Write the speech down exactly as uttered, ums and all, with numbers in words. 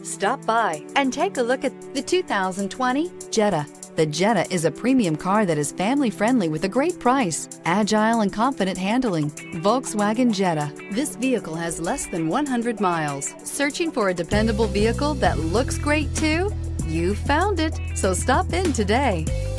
Stop by and take a look at the two thousand twenty Jetta. The Jetta is a premium car that is family-friendly with a great price, agile and confident handling. Volkswagen Jetta. This vehicle has less than one hundred miles. Searching for a dependable vehicle that looks great too? You found it, so stop in today.